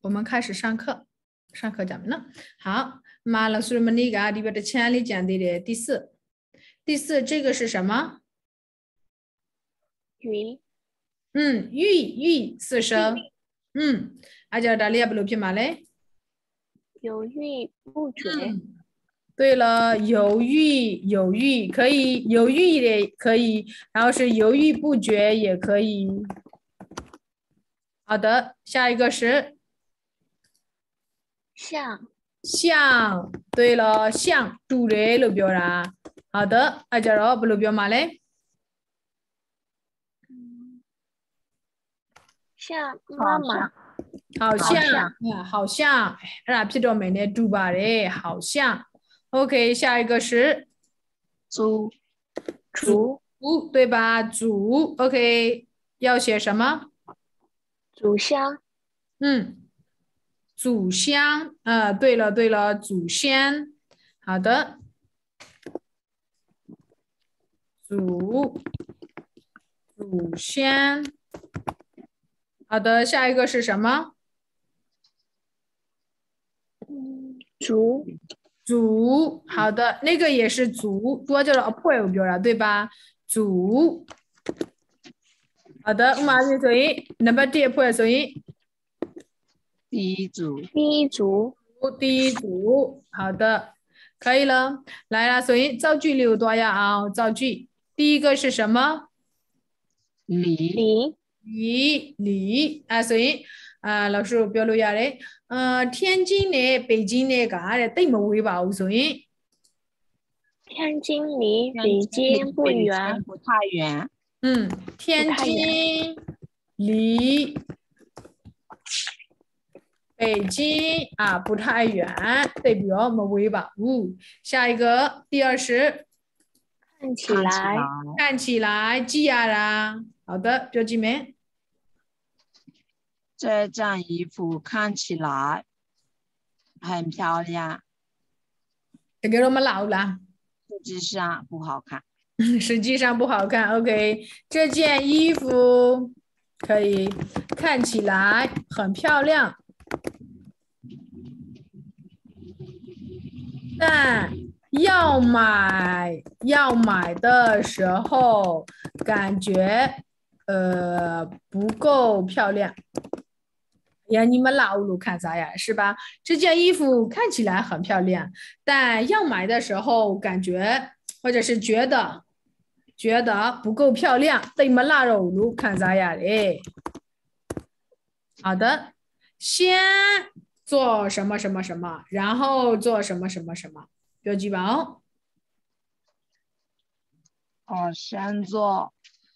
我们开始上课，上课讲呢。好，马老师们那个里边的千里讲的第四，这个是什么？ 鱼。 豫四声。阿叫大家不录屏嘛嘞？ 犹豫不决。 对了，犹豫可以，犹豫也可以，然后是犹豫不决也可以。好的，下一个是像，对了，像တူတယ်လို့ပြောတာ好的အဲ့ကြတော့ဘယ်လိုပြောမှာလဲ像妈妈好像အဲ့ဒါဖြစ်တော့မယ်နဲ့တူပါတယ်好像 OK 下一个是煮对吧煮 OK 要写什么煮香祖香对了祖先好的祖先好的下一个是什么煮好的那个也是煮多叫了 apple 表了对吧煮好的我们所以 number 1 apple 所以第一组好的可以了来了所以造句里有多呀造句第一个是什么礼所以老师ပြောလို့ရတယ်天津နဲ့北京နဲ့ကတဲ့တိတ်မဝေးပါဘူးဆိုရင်天津离北京不远不太远天津离北京不太远对比较မဝေးပါဘူး下一个第二是看起来记下啦好的ပြောကြည့်မယ်这件衣服看起来很漂亮တကယ်တော့မလောက်လား实际上不好看实际上不好看 OK 这件衣服可以看起来很漂亮但要买的时候感觉不够漂亮呀你们老路看啥呀是吧这件衣服看起来很漂亮但要买的时候感觉或者是觉得不够漂亮对么拉肉路看啥呀嘞好的先做什么什么什么然后做什么什么什么标记吧先做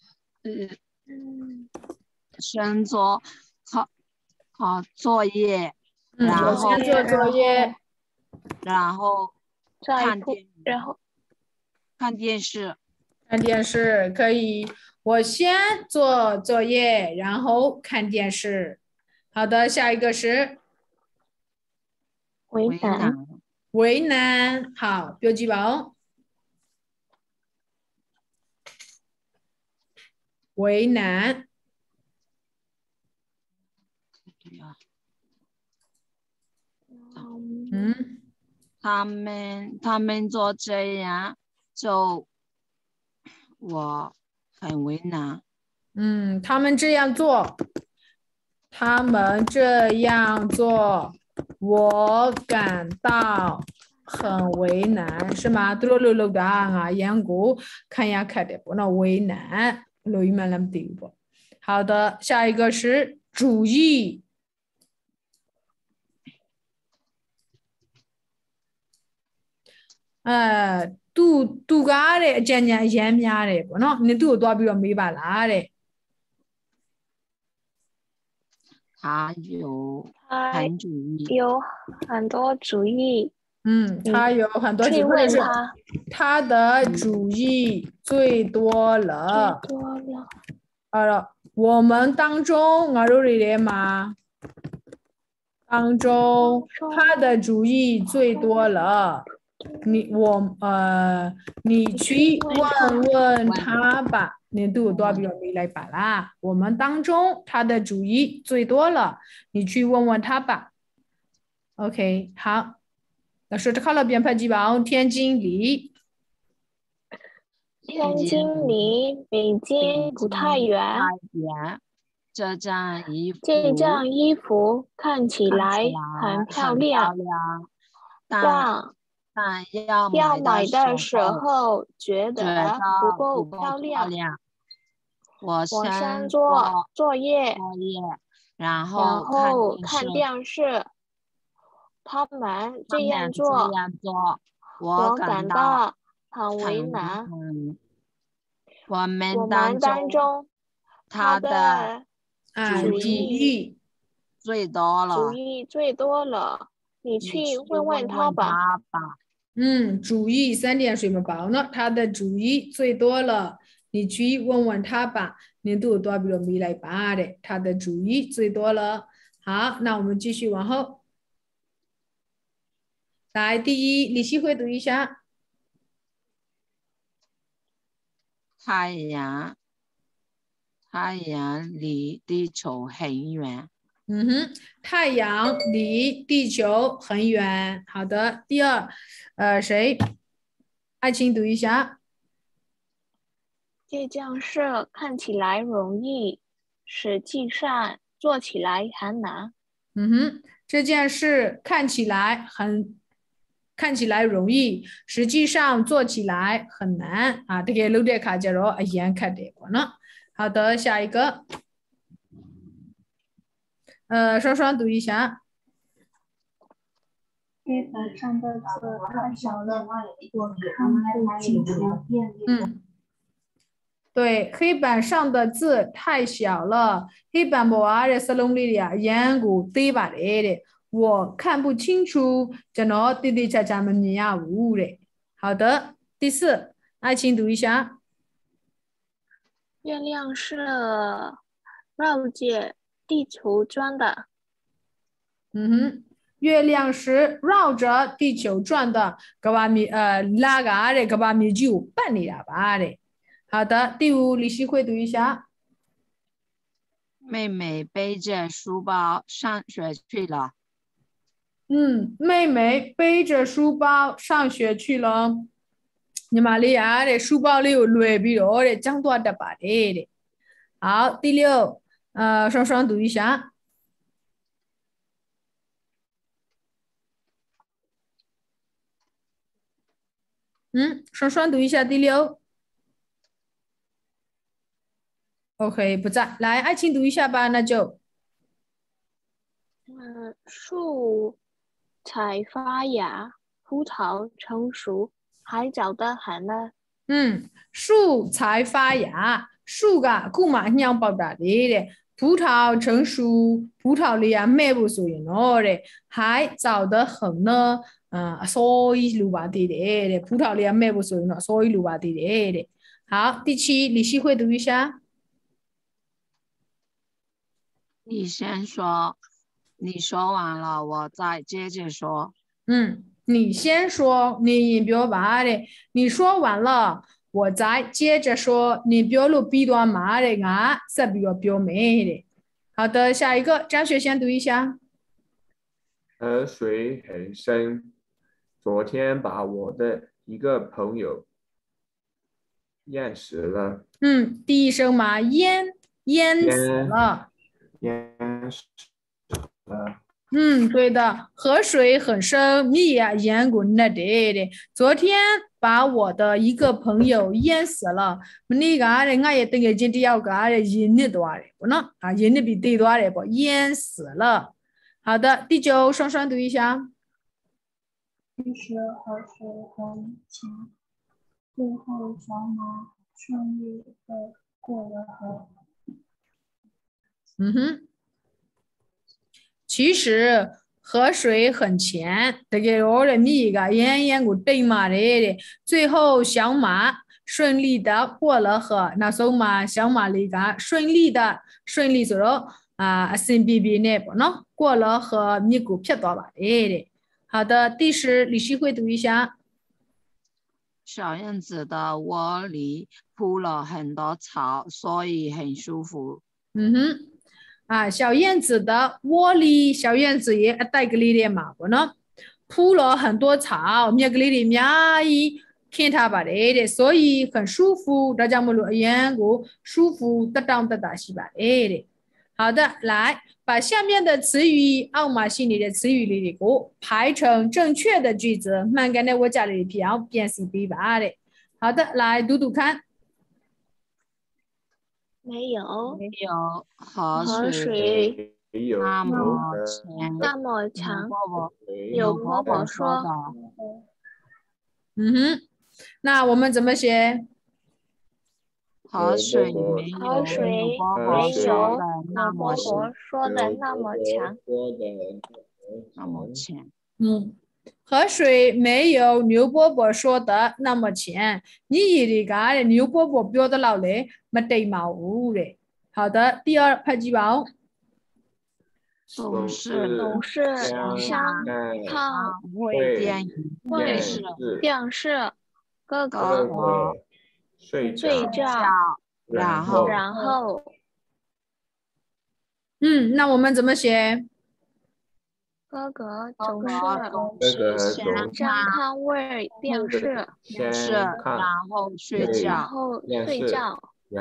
作业然后先做作业然后看电视可以我先做作业然后看电视好的下一个是为难好标记吧为难他们做这样就我很为难他们这样做我感到很为难是吗သူတို့လုပ်တာငါရန်ကိုခံရခက်တယ်ပေါ့နော်为难လို့ယူမှလည်းမသိဘူးပေါ့好的下一个是主意သူကားတဲ့အကြံဉာဏ်အရမ်းများတယ်ပေါ့နော်နင်သူ့ကိုသွားပြီးတော့မေးပါလားတဲ့他有很多主意他有很多主意或者是他的主意最多了好了我们当中ငါတို့တွေထဲမှာ当中他的主意最多了你去问问他吧，你都有多少比没来把啦？我们当中他的主意最多了，你去问问他吧。OK， 好，老师考了编排几包？天津离天津离北京不太远， 这件衣服看起来很漂亮， 但要买的时候觉得不够漂亮。我先做作业，然后看电视。他们这样做，我感到很为难。我们当中，他的主意最多了。你去问问他吧。 主意3点水么包呢？他的主意最多了，你去问问他吧。年度多比如没来拔的，他的主意最多了。好，那我们继续往后。来，第一，李希慧读一下。 太阳离地球很远。 太阳离地球很远。好的，第二，谁？爱情读一下。 这件事看起来容易，实际上做起来很难。 这件事看起来容易，实际上做起来很难啊！这个录的卡叫做严看的呢。好的，下一个，双双读一下。 黑板上的字太小了，我看不清楚。 对，黑板上的字太小了，黑板不啊的是弄里的啊，眼骨对吧的，我看不清楚，这喏弟弟cha cha们呀呜的。好的，第四，爱情读一下。 月亮是绕着地球转的。 月亮是绕着地球转的，各把米拉嘎的，各把米就半里了吧的。好的，第五，李希慧读一下。 妹妹背着书包上学去了。 妹妹背着书包上学去了。你玛利亚的书包里有雷比罗的，讲多的吧的。好，第六，双双读一下。双双读一下第六。OK， 不在，来，爱情读一下吧，那就。 树才发芽，葡萄成熟，还早得很呢。 树才发芽，树个古嘛娘包大的，葡萄成熟，葡萄里啊卖不出去喏的，还早得很呢。所以鲁巴地的，葡萄里啊卖不出去喏，所以鲁巴地的。好，第七，李希慧读一下。 你先说，你说完了，我再接着说。 你先说，你不要骂的。你说完了，我再接着说。你不要录笔端骂的啊，是不要表妹的。好的，下一个，张雪先读一下。 河水很深，昨天把我的一个朋友淹死了。 第一声嘛，淹死了。 淹死了。 对的，河水很深，你呀淹过那的。昨天把我的一个朋友淹死了。你个的，我也等个今天要个的淹的多的，不能啊，淹的比对多的不？淹死了。好的，第九，双双读一下。 其实河水很浅，最后小马顺利的过了河。 其实河水很浅，这个我的你个演过对马的，最后小马顺利的过了河，那时候嘛，小马里个顺利说了顺便便的不能过了河，你股票多吧的。好的，第十，李希慧读一下。 小燕子的窝里铺了很多草，所以很舒服。 小燕子的窝里，小燕子也带个里的嘛，不呢？铺了很多草，面个里的面一看它吧的，所以很舒服。大家们录言过舒服得当得大西吧的。好的，来把下面的词语奥马心里的词语里的个排成正确的句子，慢点的我家里票变是对吧的。好的，来读读看。 没有河水那么长，有伯伯说的。 那我们怎么写？ 河水没有伯伯说的那么浅。 河水没有牛伯伯说的那么浅。你这个牛伯伯表的老嘞，没得毛嘞。好的，第二拍几包。 总是想看会电视，哥哥睡觉， 然后那我们怎么写？ 哥哥总是想看电视， 然后睡觉。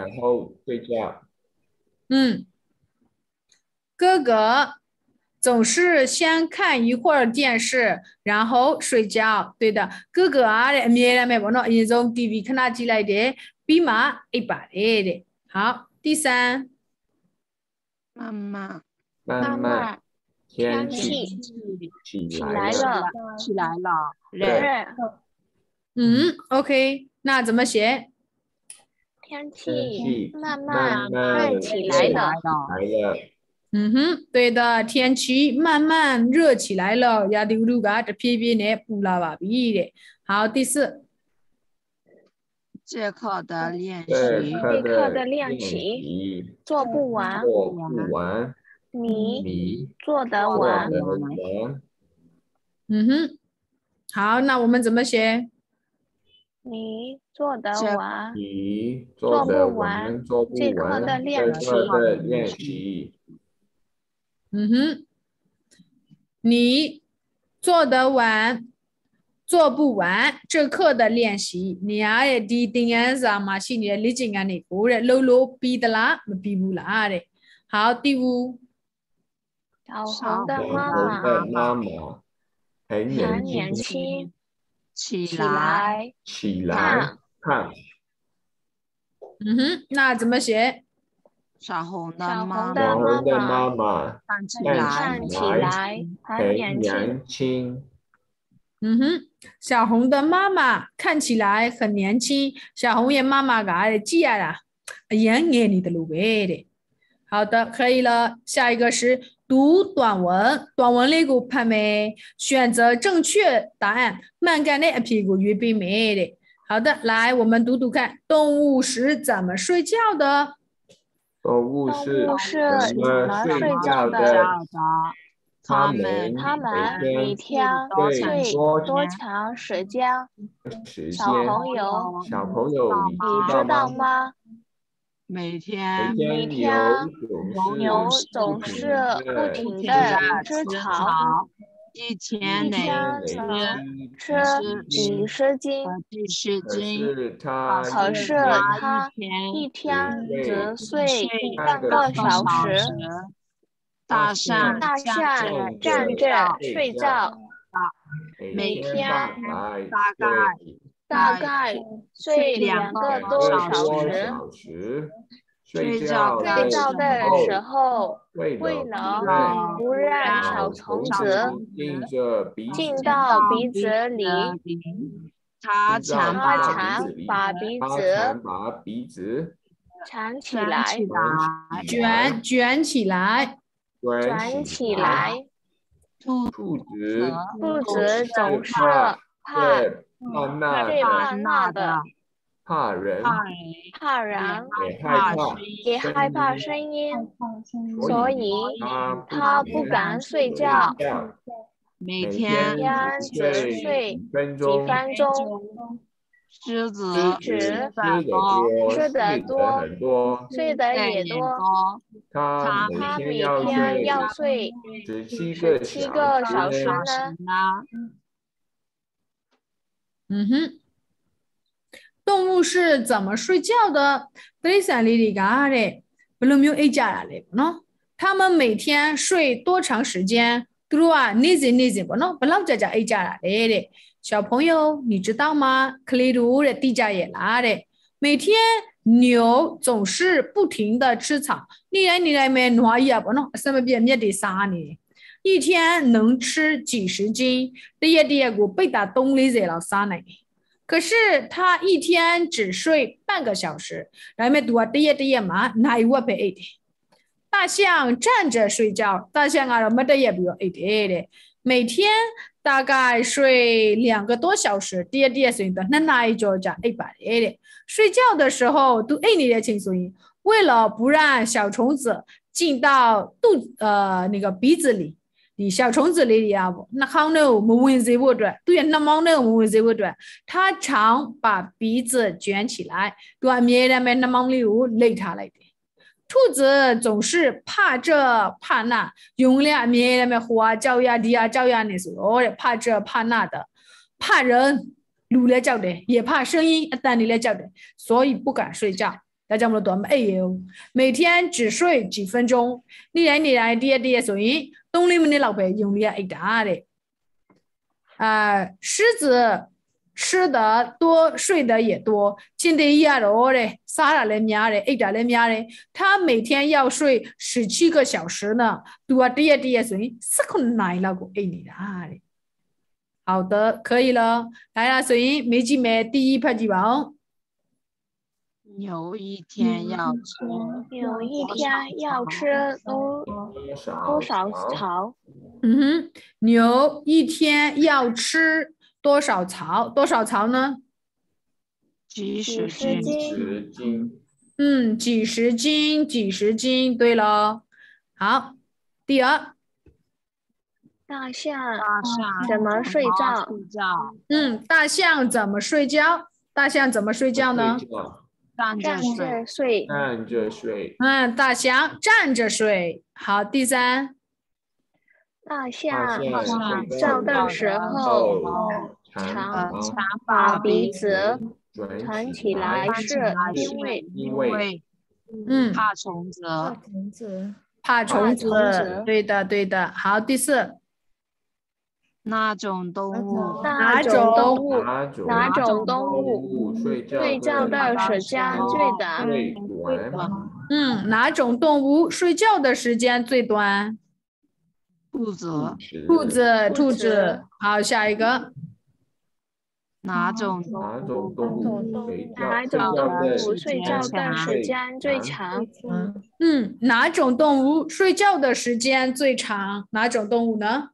哥哥总是先看一会儿电视，然后睡觉。对的，哥哥没来没不喏，一种 TV 看他进来的，比妈一把的。好，第三， 妈妈， 天气起来了，热。 OK， 那怎么写？ 天气慢慢热起来了。 对的，天气慢慢热起来了，呀，这个这偏偏呢不拉吧比的。好，第四， 这课的练习做不完，你做得完。 好，那我们怎么写？ 你做得完，做不完，这课的练习。 你做得完，做不完这课的练习。你也第定安是嘛？心里理解安的，过来搂搂比的啦，没比不啦的。好，第五， 小红的妈妈很年轻，起来看。 那怎么写？ 小红的妈妈看起来很年轻。 小红的妈妈看起来很年轻。小红也妈妈个记下啦，眼里的路的。好的，可以了。下一个是读短文，短文那个拍没？选择正确答案，慢干的屁股预备没的。好的，来我们读读看，动物是怎么睡觉的？ 动物是怎么睡觉的？他们每天睡多长时间？小朋友，你知道吗？ 每天牛总是不停地吃草，一天能吃几十斤，可是他一天只睡半个小时。大象站着睡觉，每天大概睡2个多小时。睡觉的时候，为了不让小虫子进到鼻子里，他常把鼻子藏起来， 卷起来。 兔子总是怕那的， 怕人， 也害怕声音，所以他不敢睡觉，每天只睡几分钟。 狮子吃得多，睡得也多。 他每天要睡17个小时呢。 嗯哼，动物是怎么睡觉的？第三里嘎的，不能用 A 加来喏。他们每天睡多长时间？对啊，你不喏，不能加 A 加来的。小朋友，你知道吗？克里鲁的地加也拉的。每天牛总是不停的吃草，你来没挪一不喏，什么别灭的啥呢？一天能吃几十斤？这也我被打动力在了啥呢？可是他一天只睡半个小时，然后多这也嘛，哪有我陪的？大象站着睡觉，大象啊，没得也比我的，每天大概睡2个多小时，第睡的，那一就讲100的。睡觉的时候都你的轻松，为了不让小虫子进到那个鼻子里。你小虫子里呀不，那好呢，我们闻谁不对？对，那么呢，我们闻谁不对？他常把鼻子卷起来，对面那边那么里有累下来的。兔子总是怕这怕那，用两面那边花椒呀、地呀、椒呀那些，怕这怕那的，怕人路来叫的，也怕声音但你来叫的，所以不敢睡觉。大家们多哎呦，每天只睡几分钟，你来第所以东里面的老婆用力一大的，狮子吃的多，睡的也多，今天一罗的，啥来面的，一点来面的，他每天要睡17个小时呢，多第所以是可能来了个你的。好的，可以了，来了，所以每集每第一拍几王。 牛一天要吃多少草？ 牛一天要吃多少草？多少草呢？ 几十斤。 几十斤。对了，好，第二。 大象怎么睡觉？ 大象怎么睡觉？大象怎么睡觉呢？ 站着睡。 大象站着睡。好，第三。 大象睡觉的时候，常把鼻子卷起来，是因为怕虫子。 怕虫子。对的。好，第四。 哪种动物睡觉的时间最短？ 哪种动物睡觉的时间最短？ 兔子。 好，下一个。 哪种动物睡觉的时间最长？ 哪种动物睡觉的时间最长？哪种动物呢？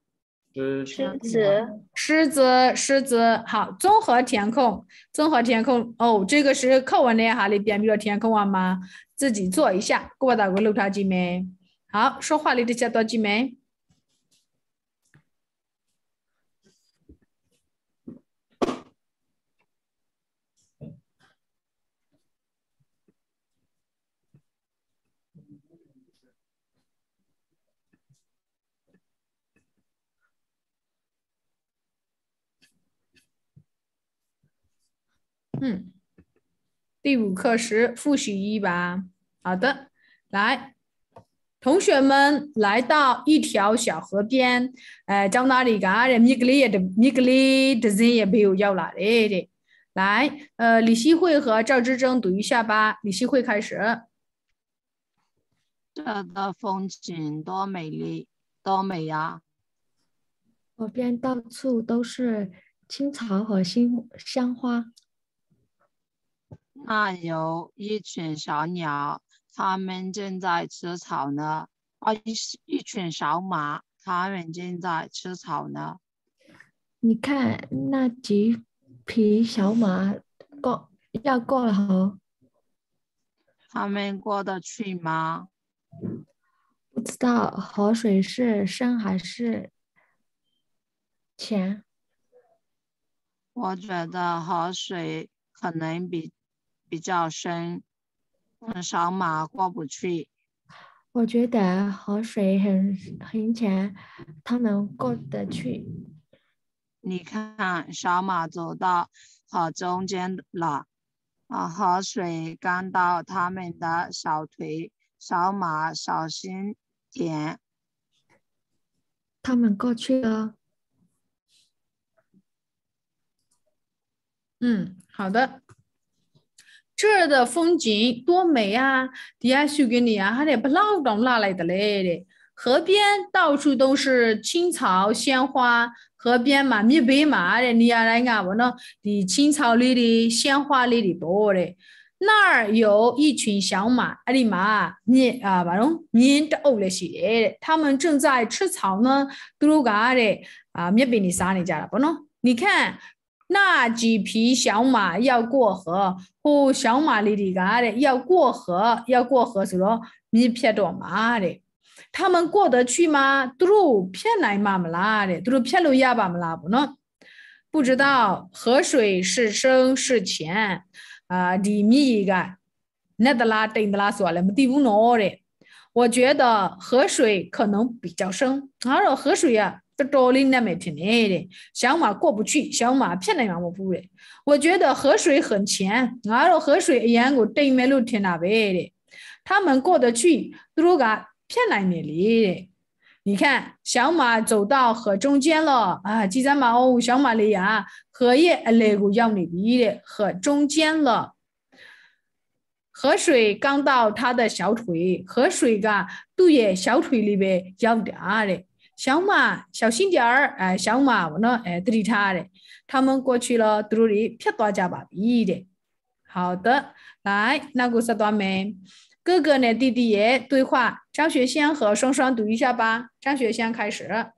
狮子。好，综合填空哦，这个是课文里哈里边没有填空吗？自己做一下，给我打个录条记没？好，说话里的写到记没？第5课时复习一吧。好的，来，同学们来到一条小河边，到哪里噶？米格里的人也没有要来的。来，李希慧和赵志珍读一下吧。李希慧开始。 这的风景多美丽，多美呀！ 河边到处都是青草和香花。 那有一群小鸟，它们正在吃草呢。一群小马，它们正在吃草呢。 你看那几匹小马要过了河， 它们过得去吗？ 不知道河水是深还是浅。 我觉得河水可能比较深，小马过不去。 我觉得河水很浅，他们过得去。 你看，小马走到河中间了，河水刚到他们的小腿，小马小心点。 他们过去了。 好的。这儿的风景多美啊！底下修给你啊，还得不老东拉来的嘞的。河边到处都是青草鲜花，河边嘛密白嘛的，你要来看我呢，的青草里的鲜花里的多的。那儿有一群小马，阿里马把龙面的欧了些，他们正在吃草呢，都干的密白你啥你家了不喏？你看。那几匹小马要过河，小马里的干的要过河是咯，米撇多马的，他们过得去吗？都撇来嘛么啦的，都撇路亚吧么啦不呢？不知道河水是深是浅里面一个，那的啦等的啦说了，没地不孬的。我觉得河水可能比较深，而河水呀。多里那没听的，小马过不去，小马骗来让我不的。我觉得河水很浅，而河水一样我对面路听那边的，他们过得去，都个骗来那里的。你看，小马走到河中间了啊！记咱马哦，小马里呀，河也来过要你的，河中间了。河水刚到他的小腿，河水个都也小腿里边要点的。小马小心点儿，小马我呢，对理他的，他们过去了，肚里撇大家把逼的。好的，来，那个是段没？哥哥呢，弟弟也对话，张学香和双双读一下吧。张学香开始。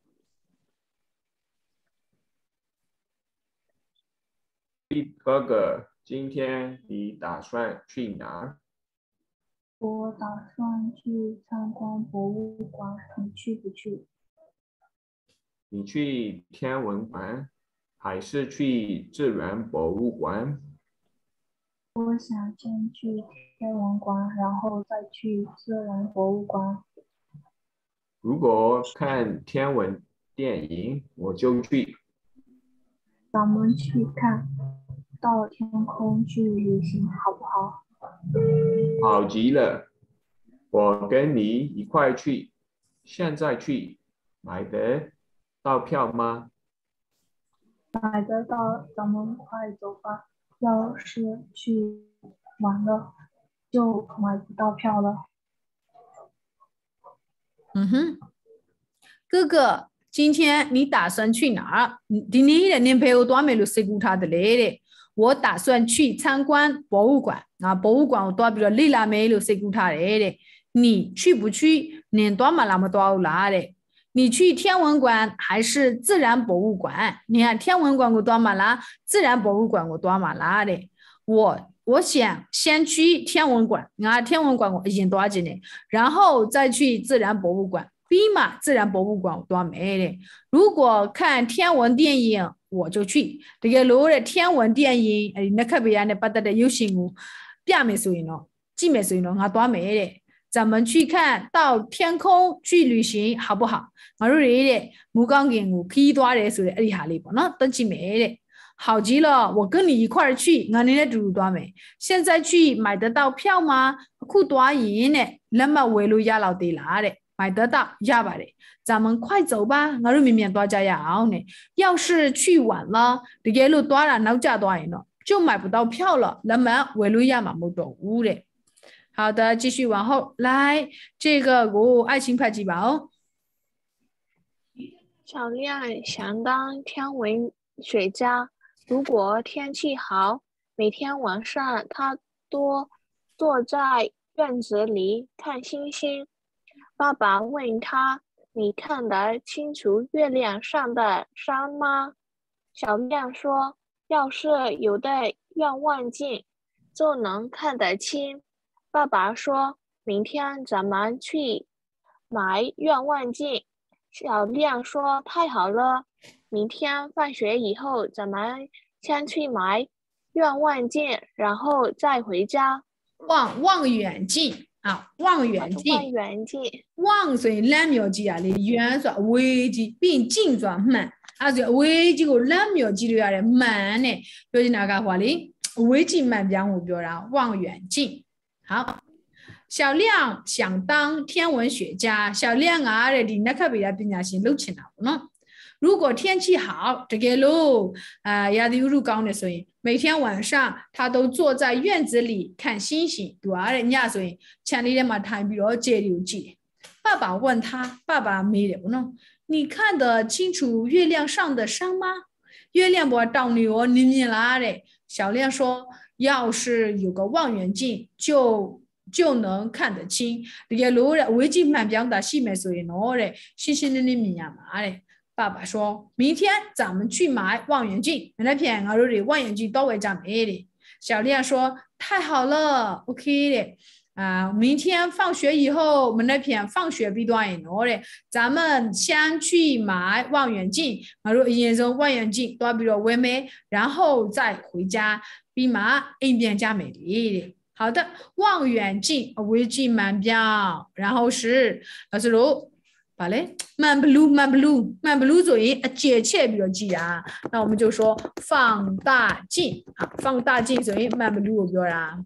哥哥，今天你打算去哪？ 我打算去参观博物馆，你去不去？ 你去天文馆还是去自然博物馆？ 我想先去天文馆，然后再去自然博物馆。 如果看天文电影，我就去。 咱们去看到天空去旅行好不好？ 好极了，我跟你一块去。现在去，买得到票吗？ 买得到，咱们快走吧。要是去晚了，就买不到票了。 哥哥，今天你打算去哪儿？你陪我多没路谁顾他的来的？我打算去参观博物馆博物馆我多比如你拉没路谁顾他来的？你去不去？年多嘛那么多拉的？你去天文馆还是自然博物馆？你看天文馆我多嘛拉，自然博物馆我多嘛拉的？我想先去天文馆天文馆我已经多少年，然后再去自然博物馆。比嘛自然博物馆多美的。如果看天文电影，我就去。这个路的天文电影，那可别那不得的有新闻，别没水呢，既没水呢，还多美的。咱们去看到天空去旅行好不好？我说的，木刚给我可以多的说的，厉害哩不？那等起美的。好极了，我跟你一块儿去，俺你那住多美。现在去买得到票吗？酷多钱呢？那么围路压老地拉的。买得到压吧的，咱们快走吧！我说明明多加要呢，要是去晚了，这个路多了，那加多人了，就买不到票了。那么围路压嘛，没多误的。好的，继续往后来，这个我爱情派几吧哦。 小亮想当天文学家，如果天气好，每天晚上他都坐在院子里看星星。爸爸问他：“你看得清楚月亮上的山吗？”小亮说：“要是有的望远镜，就能看得清。”爸爸说：“明天咱们去买望远镜。”小亮说：“太好了，明天放学以后咱们先去买。” 望望见，然后再回家。 望远镜啊，望远镜。 望远镜。 望所以2秒字啊，你远说微字并近说慢，啊就微字个2秒字里啊的慢呢，就是哪个话哩？微字慢表我表达望远镜。好，小亮想当天文学家，小亮啊的你那个比较比较是录起来呢。如果天气好，这个路也得入高的，所以每天晚上他都坐在院子里看星星。多少人家所以前里的嘛谈比如接流记。爸爸问他，爸爸没了呢？你看得清楚月亮上的山吗？月亮不到你哦，你米拉的。小亮说，要是有个望远镜，就能看得清。这个路的微镜蛮表达西面所以喏的，星星的你米呀嘛的。爸爸说，明天咱们去买望远镜。那片我的望远镜都会在买的。小亮说，太好了 ，OK 的。明天放学以后，我们那片放学必段一喏的，咱们先去买望远镜。如验证望远镜多比如完美，然后再回家，比马一边加美丽的。好的，望远镜微镜慢表，然后是老师录。好嘞，慢不噜作业接切比较记啊，那我们就说放大镜啊，放大镜作业慢不噜表啊，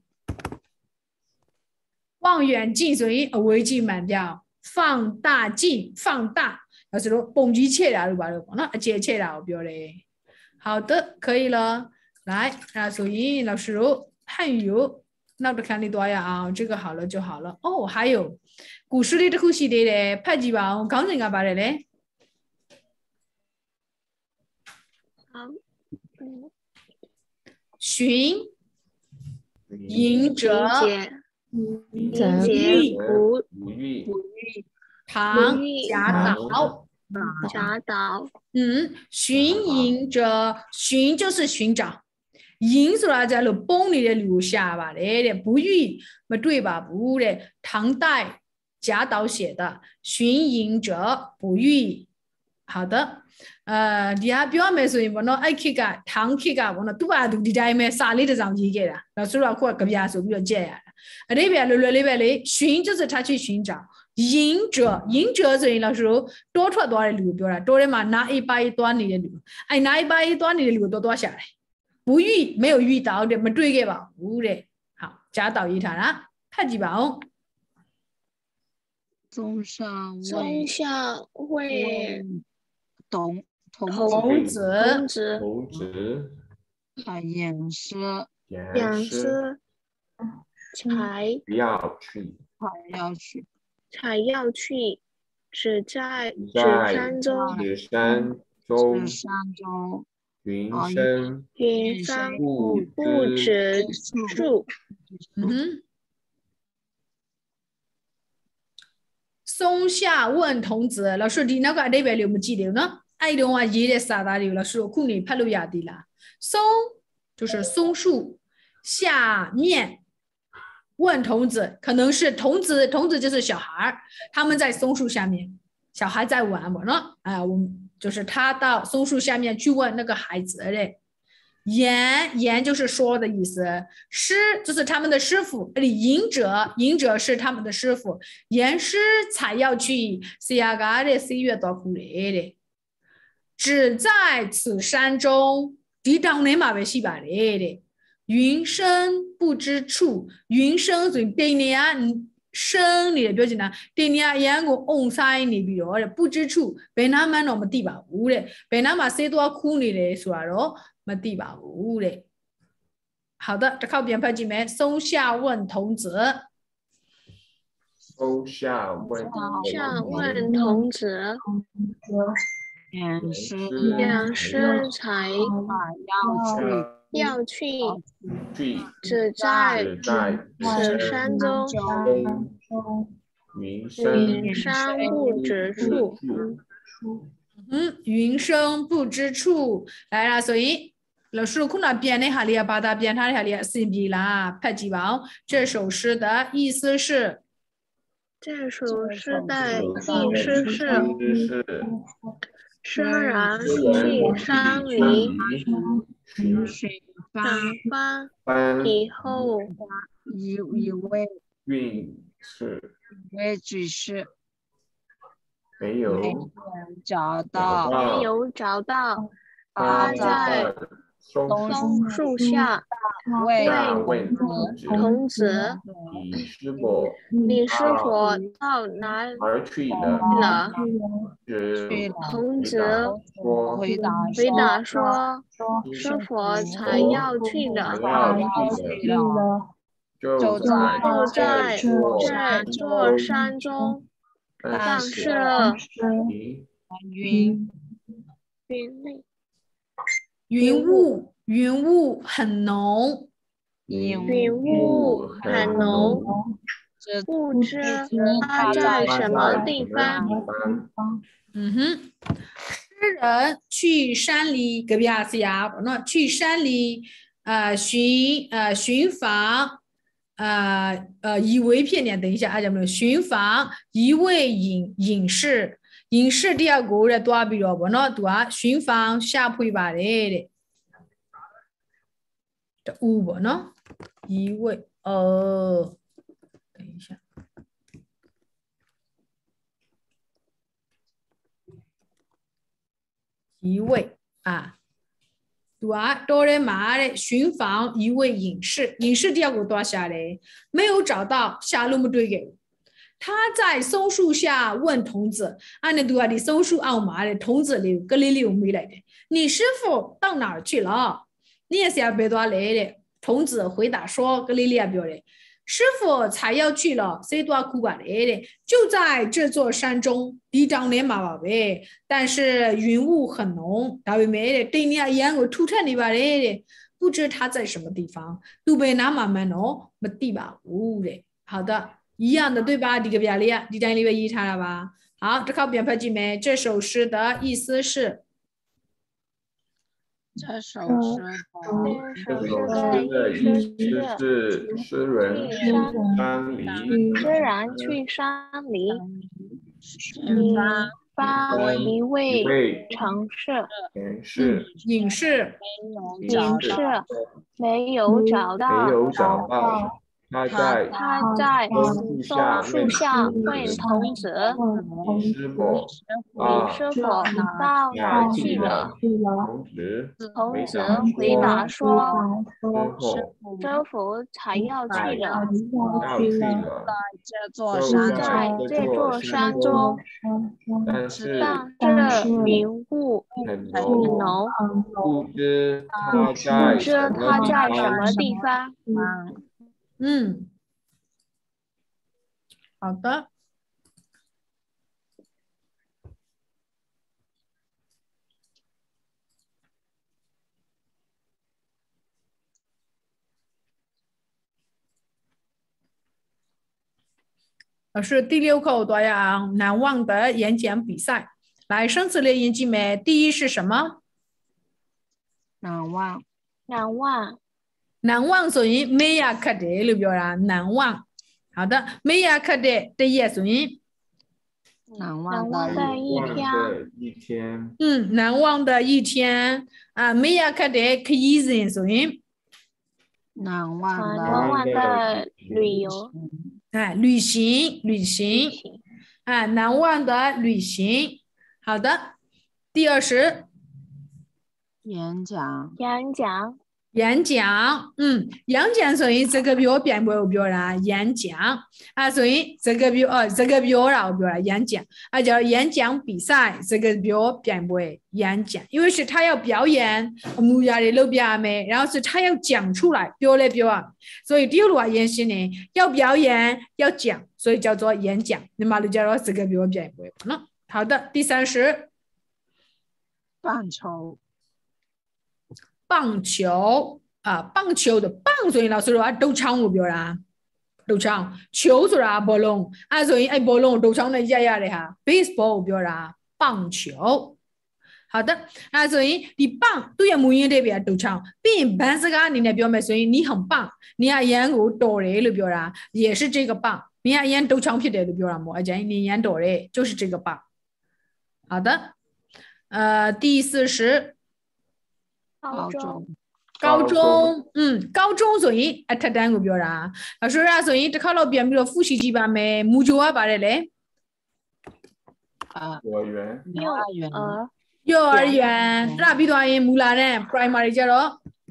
望远镜作业微镜慢表，放大镜放大，要是说蹦极切了吧了，那接切了表嘞。好的，可以了，来啊，所以老师汉语那不看你多呀啊，这个好了就好了哦，还有。古诗里的故事的嘞，拍几把我讲人家把的嘞。 好， 寻隐者， 不遇， 唐贾岛。寻隐者，寻就是寻找，隐是哪在了崩里的留下吧嘞？不遇，没对吧？不的，唐代。贾岛写的寻隐者不遇。好的，底下表面所以我那爱去个唐去个我那都把都底下面啥里的上去给了，老师老课隔壁手比较接呀。那边嘞寻就是他去寻找，隐者所以老师多出多的流表了，多的嘛拿一把一段里的流，拿一把一段里的流多下来，不遇没有遇到的没对给吧？不的，好，贾岛一谈了，太几把哦。 中夏为童子演诗才要去只在山中云深不知处。 松下问童子，老师你那个那边有没有记得呢？爱的话也得啥大的，老师库里拍录下的啦。松就是松树，下面问童子，可能是童子就是小孩，他们在松树下面，小孩在玩嘛呢？我们就是他到松树下面去问那个孩子嘞。言就是说的意思，师就是他们的师傅，隐者是他们的师傅，言师才要去4月多苦来的，只在此山中，地当内马为西巴来的，云深不知处，云深所以对你啊，深你的表情呢？对你啊，眼光往山里边的不知处，被他们那么地吧无的，被他们谁多苦你的说咯。没地吧无嘞。好的，这靠边拍几枚。松下问童子。 松下问童子。演诗才要去，只在此山中，云深不知处。 云深不知处，来了，所以老师看到编的哈里把它编它哈里身边啦，拍几包。这首诗的意思是， 诗人去山里寻访以后， 一位运势举事没有找到， 他在松树下问童子，你是否到哪而去了？ 童子回答说：“是否才要去了？ 就在这座山中，但是云雾很浓， 不知它在什么地方。” 诗人去山里，隔壁阿是呀，那去山里寻访一位片点，等一下啊，咱们寻访一位隐士第二个来多少比较不？那多少寻访下配吧的，这五不呢？一位等一下。一位啊，多人马的寻访一位隐士第二个多下来，没有找到下路不对的。他在松树下问童子：“俺那多的松树奥马的童子里，格里有没来的？你师傅到哪儿去了？你也是要别多来的。”童子回答说：“格里也表的。”师傅才要去了，谁多苦吧来的？就在这座山中，地长连马宝贝，但是云雾很浓，大卫没的，对你而言我突然的吧来的，不知他在什么地方，都被那慢慢哦，没地吧无的。好的，一样的对吧？这个表里，你在里边一查了吧？好，这靠编排句没？这首诗的意思是。 这首诗的意思是诗人去山里寻访一位隐士没有找到。 他在松树下问童子：“你师傅到哪去了？”童子回答说：“师傅才要去了，在这座山中，但是云雾很浓，不知他在什么地方。” 好的。是第6课多呀，难忘的演讲比赛。来，生词类演技没？第一是什么？ 难忘。 难忘属于没呀课的里边啊，难忘。好的，没呀课的第一属于难忘的一天。 难忘的一天啊，没呀课的可以人属于难忘的旅游。 旅行啊，难忘的旅行。好的，第二是演讲， 演讲属于这个表变不表啦？演讲啊，所以这个表啦表啦演讲啊，叫演讲比赛，这个表变不演讲，因为是他要表演木亚的路表没，然后是他要讲出来表来表啊，所以第二个演习呢要表演要讲，所以叫做演讲。那么就叫做这个表变不好的，第三是棒球啊，棒球的棒所以老师说都唱目标啦，都唱球ဆိုတာဘောလုံး啊，所以ဘောလုံး都唱的一样的哈 ，baseball 表啦，棒球。好的，啊，所以你棒对呀，母音这边都唱，并本是个你那表妹，所以你很棒，你要演我多嘞的表啦，也是这个棒，你要演都唱皮的表啦么？而且你演多嘞就是这个棒。好的。 第40。 高中。 高中，高中ဆိုရင်အထက်တန်းကိုပြောတာ။ဆိုရဆိုရင်တစ်ခါတော့ပြန်ပြီးတော့复习ကြည့်ပါမယ်။မူကြိုကပါတယ်လေ။幼儿园。 幼儿园，အဲ့ဒါပြီးသွားရင်မူလာတန်း primary ကြတော့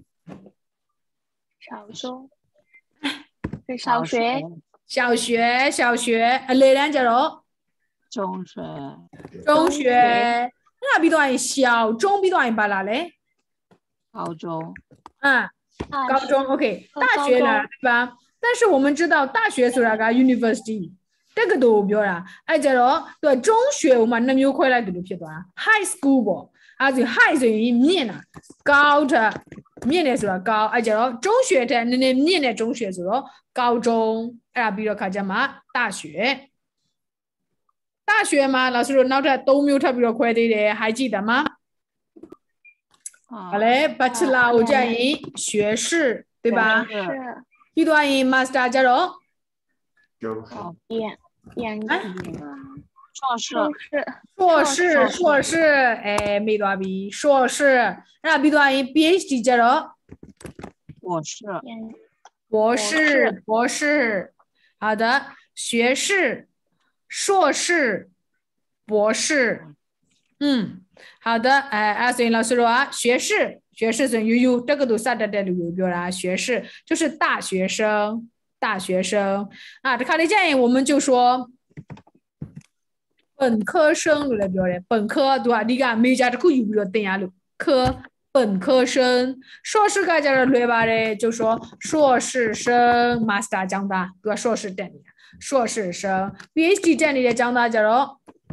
小学အလယ်တန်းကြတော့中学အဲ့ဒါပြီးသွားရင်小中ပြီးသွားရင်ပါလာလေ高中。 高中 OK 大学啦对吧？但是我们知道大学ဆိုတာက university တက္ကသိုလ်ပြောတာအဲ့ကြတော့သူက中学ဟိုမှာ2မျိုးခွဲလိုက်တယ်လို့ဖြစ်သွားတာ high school ပေါ့အဲ့ဒါ high ဆိုရင်မြင့်တာ高ထက်မြင့်တယ်ဆိုတာ高အဲ့ကြတော့中学ထက်နည်းနည်းမြင့်တဲ့中学ဆိုတော့高中အဲ့ဒါပြီးတော့ခါကြမှာ大学大学မှာ老师တို့နောက်ထပ်3မျိုးထပ်ပြီးတော့ခွဲသေးတယ်还记得吗好嘞 bachelor ကိုကြရင်学士对吧ပြီးသွားရင် master ကြတော့硕士မေးသွားပြီ硕士အဲ့ဒါပြီးသွားရင် PhD ကြတော့博士好的学士硕士博士好的အဲ့ဆိုရင်老师တို့က学士ဆိုရင်ယူတက္ကသိုလ်စတတ်တဲ့လူကိုပြောတာ学士就是大学生တခါလေကြာရင်我们就说本科生လို့လည်းပြောတယ်本科သူကအဓိက major တစ်ခုယူပြီးတော့သင်ရလို့科本科生硕士ကကြတော့လွယ်ပါတယ်就说硕士生 master ကျောင်းသားသူက硕士တက်နေတာ硕士生 PhD တက်နေတဲ့ကျောင်းသားကြတော့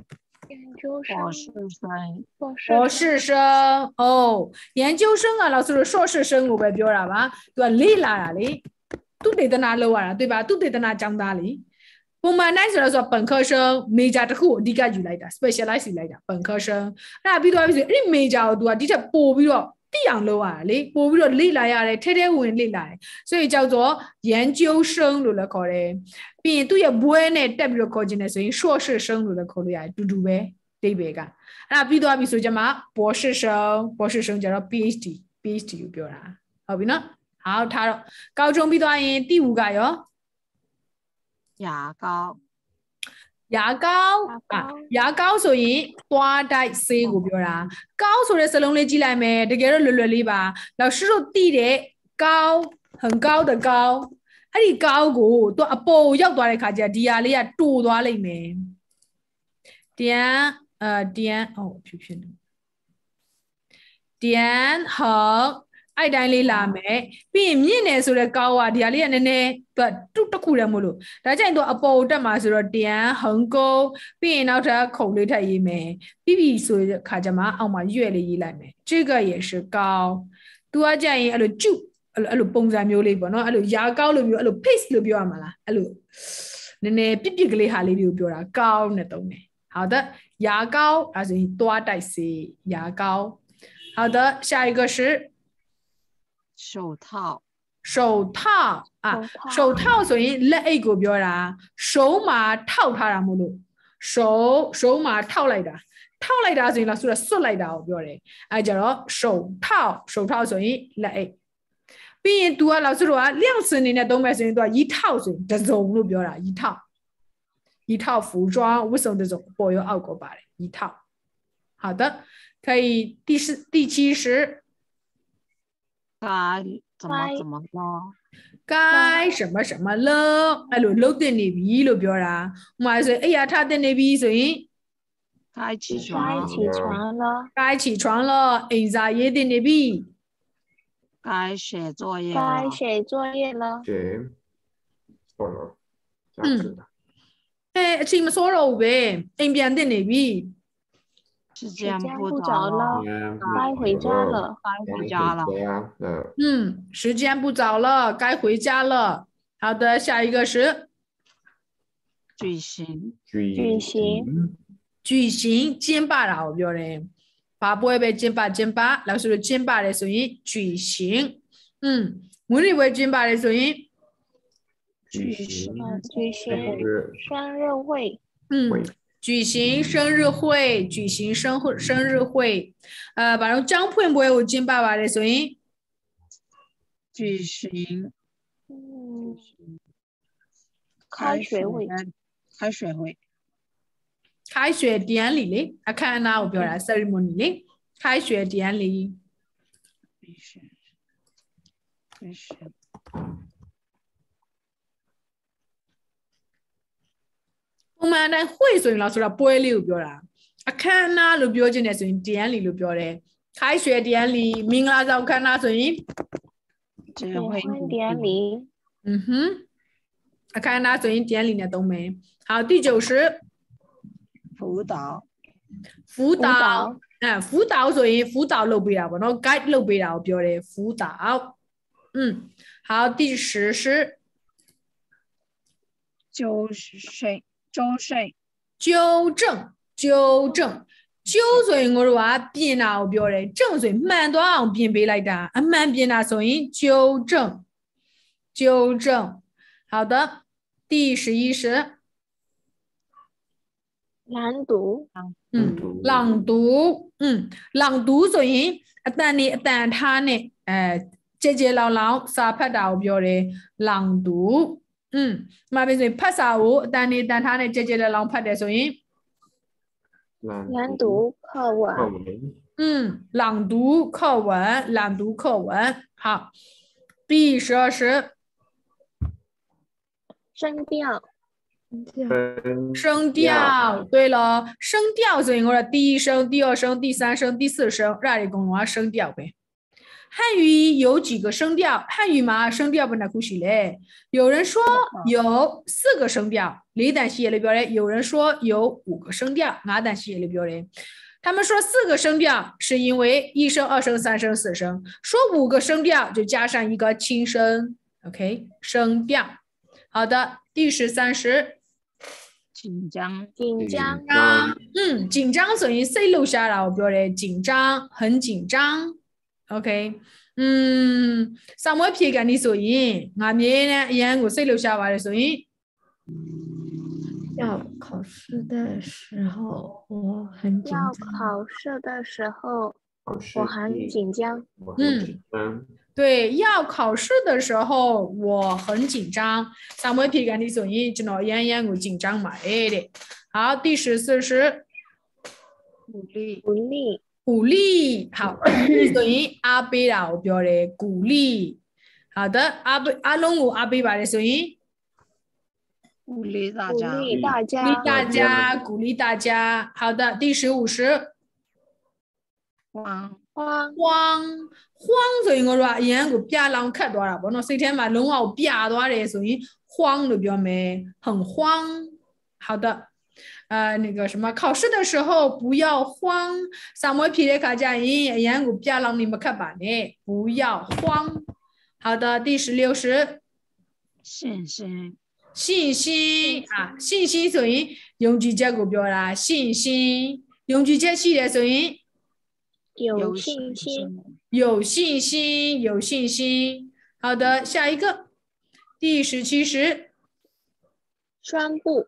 博士生研究生啊老师说硕士生ကိုပဲပြောတာပါသူကလေ့လာတာလေသူတေသနာလုပ်ရတာ对吧သူတေသနာကျောင်းသားလေပုံမှန်တိုင်းဆိုတော့本科生 major တစ်ခုကိုအဓိကယူလိုက်တာ specialize ယူလိုက်တာ本科生အဲ့ဒါပြီးသွားပြီဆိုအဲ့ဒီ major ကိုသူကဒီထက်ပိုပြီးတော့သိအောင်လုပ်ရတာလေပိုပြီးတော့လေ့လာရတယ်ထဲထဲဝင်လေ့လာတယ်所以叫做研究生လို့လည်းခေါ်တယ်ပြီးရင်သူ့ရဲ့ဘွဲနဲ့တက်ပြီးတော့ခေါ်ခြင်းနဲ့ဆိုရင်硕士生လို့လည်းခေါ်လို့ရတယ်တူတူပဲဒိဗေကအဲ့ဒါပြီးသွားပြီဆိုကြမှာ博士生ကျတော့ PhD ကိုပြောတာဟုတ်ပြီနော်好ထားတော့高中ပြီးသွားရင်第5ကရော牙膏ဆိုရင်သွားတိုက်ဆေးကိုပြောတာ高ဆိုတဲ့စလုံးလေးကြည့်လိုက်မယ်တကယ်တော့လွယ်လွယ်လေးပါ老师တို့သိတဲ့高很高的高အဲ့ဒီ高ကိုသူအပေါ်ရောက်သွားတဲ့ခါကျဒီဟာလေးကတူသွားလိမ့်မယ်ဖြစ်နေ点好အဲ့တိုင်းလေးလာမယ်ပြီးရင်မြင့်နေဆိုတဲ့高ကဒီဟာလေးကနည်းနည်းတူတစ်ခုလည်းမလို့ဒါကြရင်သူအပေါ်တက်မှာဆိုတော့点横沟ပြီးရင်နောက်ထပ်ခုံလေးထပ်ရေးမယ်ပြီးပြီဆိုတဲ့ခါကျမှအောက်မှာရွက်လေးရေးလိုက်မယ်这个也是高သူကကြရင်အဲ့လိုကျုအဲ့လိုပုံစံမျိုးလေးပေါ့နော်အဲ့လို牙膏လိုမျိုးအဲ့လို paste လို့ပြောရမှာလားအဲ့လိုနည်းနည်းပြစ်ကလေးဟာလေးတွေကိုပြောတာ高နဲ့တုံးတယ်好的牙膏အဲ့ဆိုရင်သွားတိုက်စေ牙膏好的下一个是手套手套ဆိုရင်လက်အိတ်ကိုပြောတာ手မှာထောက်ထားတာမို့လို့手မှာထောက်လိုက်တာဆိုရင်လားဆိုတော့စွတ်လိုက်တာကိုပြောတယ်အဲကြတော့手套ဆိုရင်လက်အိတ်ပြီးရင် तू က老师တို့က亮词အနေနဲ့သုံးမယ်ဆိုရင် तू က一套ဆိုရင်တစ်စုံလို့ပြောတာ一套服装ဝတ်စုံတစ်စုံပေါ်ရောအောက်ကိုပါတယ်一套好的可以第70 该怎么了该什么什么了အဲ့လိုလှုပ်တင်နေပြီလို့ပြောတာဥပမာဆိုအိယာထတင်နေပြီဆိုရင်该起床了အိမ်စာရေးတင်နေပြီ该写作业了写错了这样子的အချိန်မစောတော့ဘူးပဲအိမ်ပြန်တင်နေပြီ时间不早了该回家了时间不早了该回家了好的下一个是举行ကျင်းပတာကိုပြောတယ်ဘာပွဲပဲကျင်းပ老师တို့ကျင်းပါတယ်ဆိုရင်举行မွေးနေ့ပွဲကျင်းပါတယ်ဆိုရင်生日会举行生日会，举行生日会。把张point會有金爸爸的聲音。 举行。 开学会。 开学会。 开学典礼嘞，看哪我表达 ceremony 嘞，开学典礼。我們喺會所老師啦，背了表啦，看哪路表今天是典禮路表嘞，開學典禮，明啦就看哪聲音。 結婚典禮。 看哪聲音典禮呢都沒。好，第90。 輔導。 輔導，輔導所以輔導路邊啦，我攞 guide 路邊啦，我表嘞輔導。好，第10是糾正，糾正我話變啦，我表嘞正所以慢多少變別來的，慢變啦，所以糾正。好的，第11是朗讀。 朗讀所以但他呢姐老沙拍到表嘞朗讀。嘛變成拍啥我但他呢姐老拍的所以朗讀課文。 朗讀課文。好，第12是聲調。 對了，聲調所以我的第一聲、第二聲、第三聲、第四聲，讓你講我聲調唄。漢語有幾個聲調？漢語嘛，聲調本來故事嘞。有人說有4個聲調，李丹寫了表嘞；有人說有5個聲調，阿丹寫了表嘞。他們說4個聲調是因為1聲、2聲、3聲、4聲，說5個聲調就加上一個輕聲 ，OK， 聲調。好的，第13是緊張。 緊張所以細路下啦，我表嘞緊張，很緊張。OK， 什麼撇緊的所以，我面呢也我細路下話的所以。 要考試的時候我很緊張。 對，要考試的時候我很緊張。什麼撇緊的所以，就那樣我緊張嘛的。好，第14是鼓勵。好，所以阿貝啦，我表嘞鼓勵。好的，阿龍我阿貝吧的所以。 鼓勵大家。好的，第15是慌， 所以我說人個別人看多了，不那誰天嘛龍啊我別多了，所以慌的表沒很慌。好的，那個什麼考試的時候不要慌，什麼皮的卡加人個別人你們看吧呢，不要慌。好的，第16是信心所以用句結個表啦，信心用句結系列所以有信心。 好的，下一個第17是宣布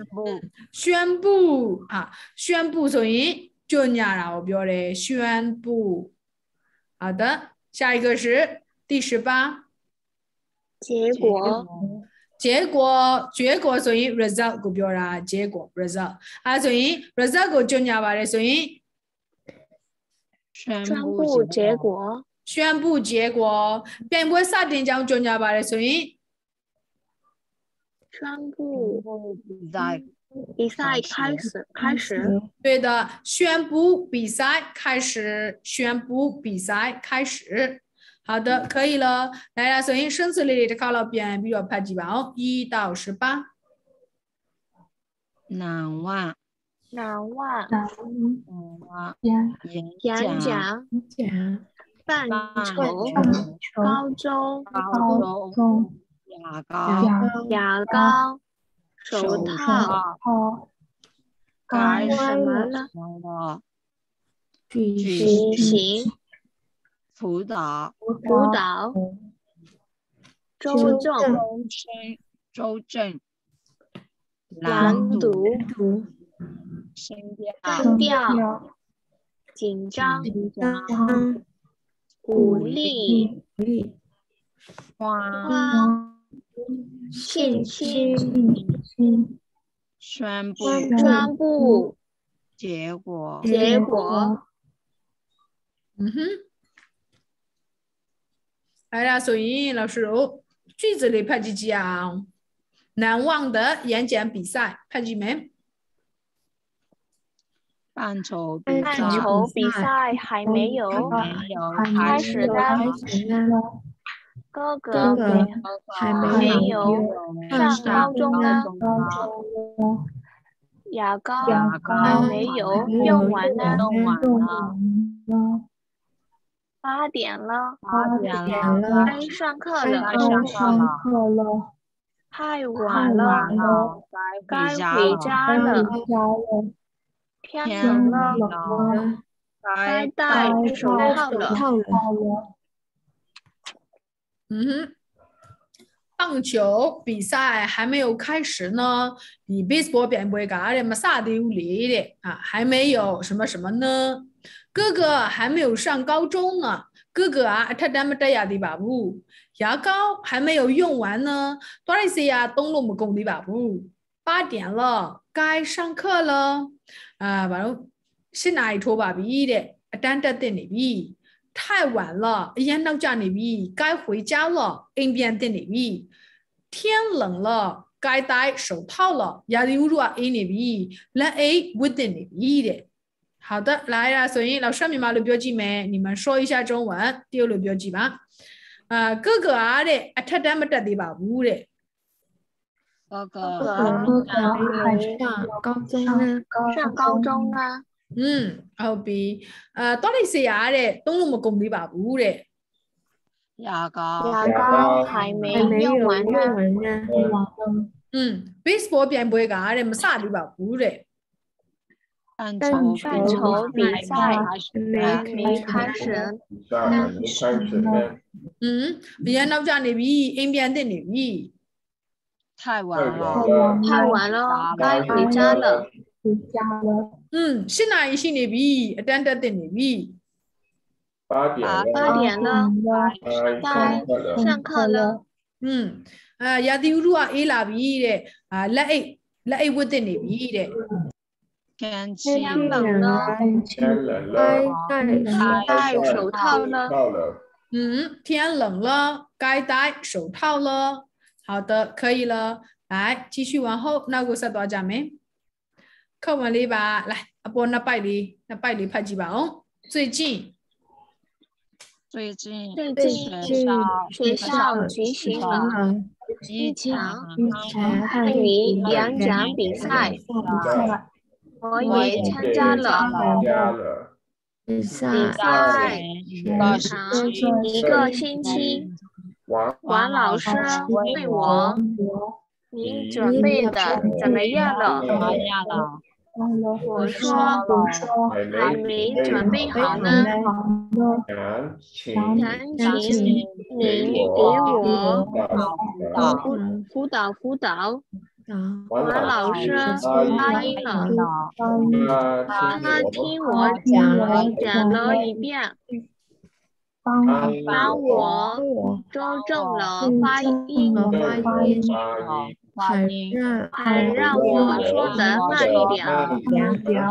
所以就伢啦，我表嘞宣布。好的，下一個是第18結果所以 result 個表啦，結果 result 所以 result 個就伢話嘞所以宣布結果， 變不啥點講就伢話嘞所以宣布比賽開始。 對的，宣布比賽開始。好的，可以了。來啦，所以生詞類的考了邊，比如拍幾吧1到18。 難忘。 演講。範疇。高中。牙膏。手套。幹什麼呢？舉行。 輔導。 糾正。 朗讀。 声声调紧张、鼓励、 慌、 信心、 宣布结果。 係啦，所以老師句子裏拍幾講難忘的演講比賽，拍幾沒？ 範疇比賽還沒有開始呢。哥哥還沒有上高中呢。牙膏還沒有用完呢。8點了，該上課了。太晚了，該回家了。天冷了，該戴手套了。 棒球比賽還沒有開始呢，比 baseball 變不㗎的，嘛啥都有理的啊，還沒有什麼什麼呢？哥哥還沒有上高中呢，哥哥啊，他咱們這樣的吧不？牙膏還沒有用完呢，多少次呀？東路木工的吧不？8點了，該上課了啊，完了是哪一坨吧比的？單單的那比。太晚了，煙到家那邊，該回家了。一邊的那邊，天冷了，該戴手套了。也有如啊 A 那邊，那 A within 那邊的。好的，來啦，所以老師明碼的標記沒？你們說一下中文，第二個標記吧。哥哥啊的，他咱們的吧不的。 哥哥上高中呢？ 後邊多利西亞的東路木工的吧不的。 牙膏還沒用完呢。 baseball 變不㗎的，嘛啥的吧不的。 棒球比賽還沒開始。 煙到家那邊，一邊的那邊。 太晚了， 該回家了。 是哪一些那邊？單單的那邊。 8點了， 該上課了。 也有如啊 A 那邊的那 A 不的那邊的。 天冷了，該戴手套了。 天冷了，該戴手套了。好的，可以了。來，繼續往後，那個是多少沒？課文裡吧，來，那拜裡拍幾吧哦。最近學校舉行了一場漢語演講比賽，我也參加了。比賽一個星期，王老師問我：你準備的怎麼樣了？我說還沒準備好呢。想請您給我輔導。王老師答應了，他聽我講了一遍，幫我糾正了發音，還讓我說得慢一點。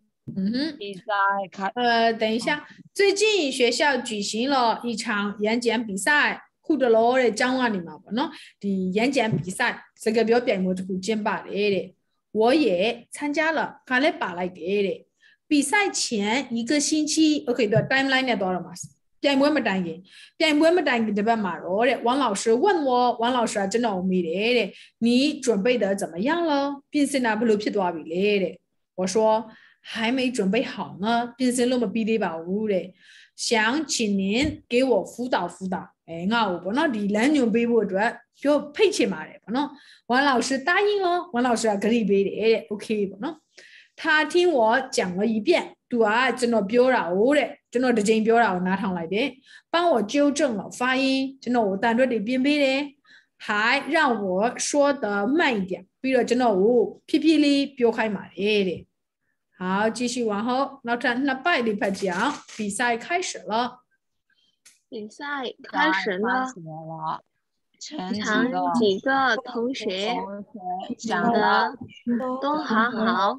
等一下，最近學校舉行了一場演講比賽，或者老的講話裡嘛不喏，的演講比賽，這個表表我就不簡單的，我也參加了，看來把來給的。比賽前一個星期 ，OK 的 timeline 呢多了嘛？點不麼單嘅這邊嘛羅的，王老師問我，王老師啊，真的我沒的，你準備的怎麼樣了？平時呢不如撇多少的？我說還沒準備好呢，平時那麼比例吧無的，想請您給我輔導。我不能理人用背我這就配切嘛的，不能。王老師答應了，王老師啊可以背的 ，OK 不能。他聽我講了一遍，對啊，真的表了的，真的的真表了拿上來的，幫我糾正了發音，真的我單獨的變背的，還讓我說得慢一點，比如真的我屁哩表開嘛的。 好，继续往后，那拜礼拜讲，比赛开始了。 比赛开始了，前几个同学讲的都很好。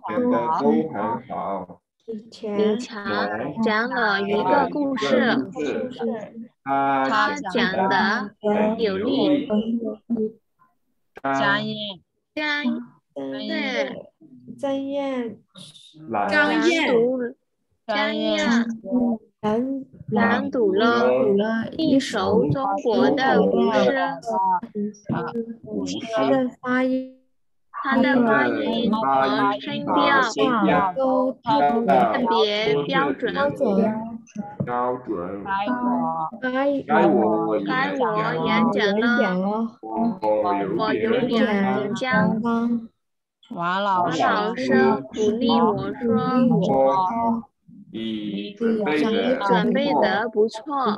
李强讲了一个故事，他讲的有力。 张燕朗读了一首中国的古诗，他的发音和声调都特别标准。该我演讲了，我有点紧张。王老师鼓励我说：“你准备的不错，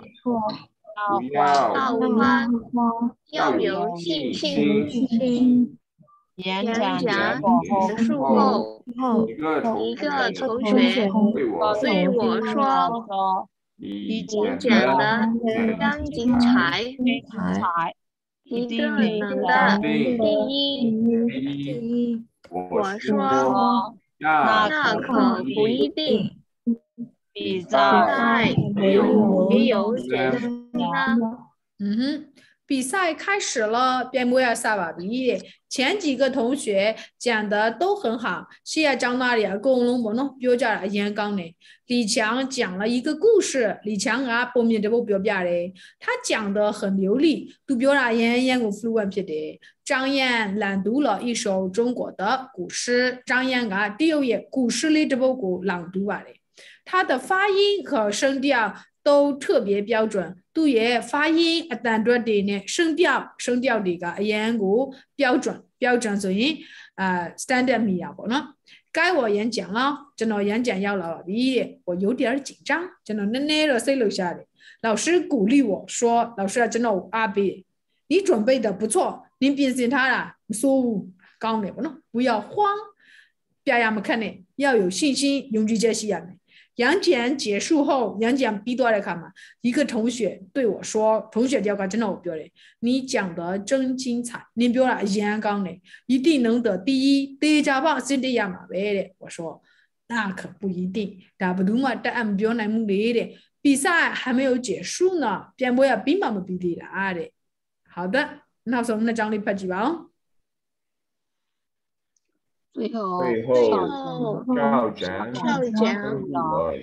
要有信心。”演讲结束后，一个同学对我说：“你讲的真精彩，一定能的第一。”我说：“那可不一定，比赛也有结束呢。” 比赛开始了，边不要撒把比。前几个同学讲的都很好，是要讲哪里啊？公龙不能表达了演讲呢。李强讲了一个故事，李强啊，后面这不表达嘞，他讲的很流利，都表达演过ful文撇的。张燕朗读了一首中国的古诗，张燕啊，第二页古诗里这部古朗读完嘞，他的发音和声调都特别标准。都也发音单独的呢，声调的个言语标准，所以standard 米呀不呢？该我演讲了，真的演讲要了比我有点紧张，真的那了谁留下的？老师鼓励我说：“老师真的阿比，你准备的不错，你变成他了，说讲的不呢？不要慌，表扬么看呢？要有信心，勇于接戏呀。”演讲结束后，演讲比多来看嘛，一个同学对我说：“同学调个真的我表嘞，你讲的真精彩，你表达演讲嘞，一定能得第一。第一家棒真的呀嘛为的。”我说：“那可不一定，大不多嘛，但俺表那么累的，比赛还没有结束呢，边不要比嘛么比的啦的。”好的，那我们的奖励拍几包。 最后校长宣布了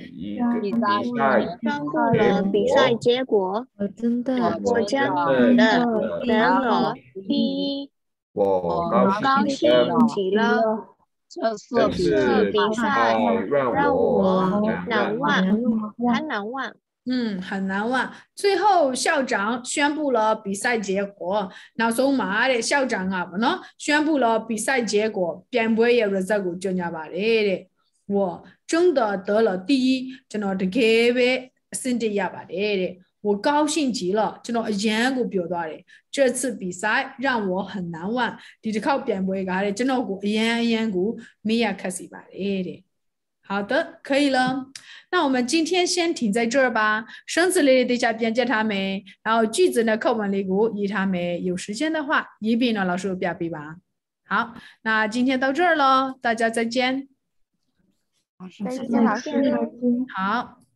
比赛结果，我真的得了第一，我高兴极了。这次比赛让我很难忘。 很难忘。最后校长宣布了比赛结果，那时候马的校长啊，不能宣布了比赛结果，边不也是这个就那吧的，我真的得了第一，真的特别身体呀吧的，我高兴极了，真的演过表达的。这次比赛让我很难忘，就是靠边不干的，真的我演过没也开始吧的。好的，可以了。那我们今天先停在这儿吧。生词类的下编辑他们，然后句子呢课文里股以他们有时间的话，一并呢老师表背吧。好，那今天到这儿了，大家再见。 再见，老师。 好。